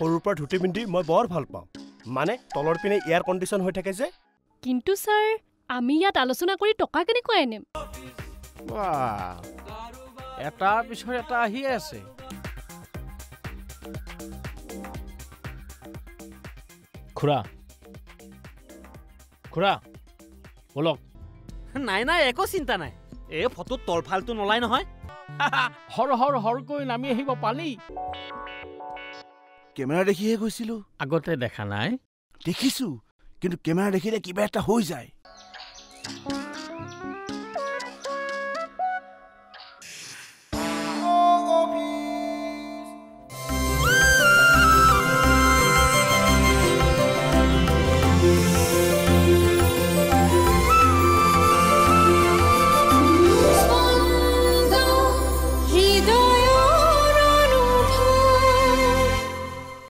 সৰুৰ পৰা ধুতি পিন্ধি মই বৰ ভাল পাওঁ মানে তলৰ পিনে এয়াৰ কণ্ডিশ্যন হৈ থাকে যে কিন্তু ছাৰ আমি ইয়াত আলোচনা কৰি টকা কেনেকৈ আনিম এটাৰ পিছত এটা আহি আছে খুৰা খুৰা বলক নাই নাই একো চিন্তা নাই এই ফটোত তলফালটো নলাই নহয় হৰকৈ নামি আহিব পালি কেমেৰা দেখিহে গৈছিলো আগতে দেখা নাই দেখিছো কিন্তু কেমেৰা দেখিলে কিবা এটা হৈ যায়